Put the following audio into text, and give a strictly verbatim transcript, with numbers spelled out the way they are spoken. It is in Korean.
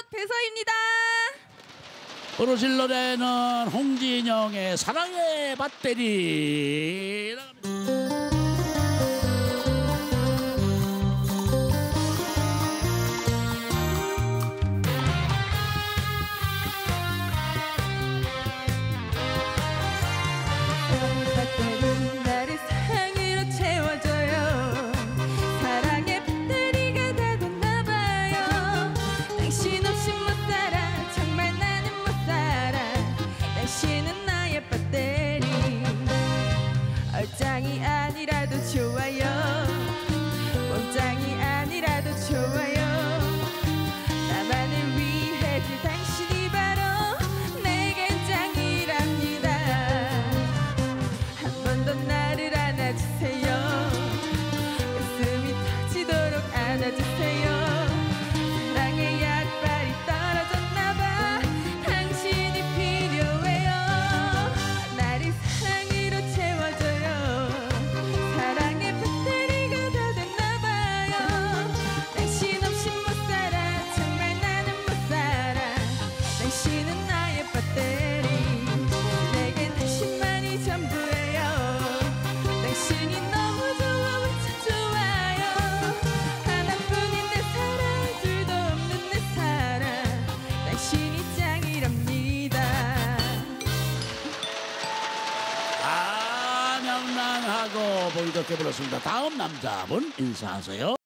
배서입니다. 부르실 노래는 홍진영의 사랑의 배터리. 나를 사랑으로 채워줘요. 사랑의 배터리가 다 됐나봐요. 당신 없이 못 살아. 정말 나는 못 살아. 당신은 나의 배터리. 얼짱이 아니라도 좋아요. 몸짱이 아니라도 좋아요. 나만을 위해 줄 당신이 바로 내겐 짱이랍니다. 한 번 더 나를 안아주세요. 가슴이 터지도록 안아주세요. 사랑의 약발이 떨어졌나봐. 당신이 필요해요. 나를 사랑으로 채워줘요. 사랑의 배터리가 다 됐나봐요. 당신 없이 못 살아. 정말 나는 못 살아. 당신은 나의 배터리. 내겐 당신만이 전부예요. 당신이 너무 좋아. 참 좋아요. 하나뿐인 내 사랑. 둘도 없는 내 사랑. 당신이 짱이랍니다. 아, 명랑하고 보이좋게 불렀습니다. 다음 남자분 인사하세요.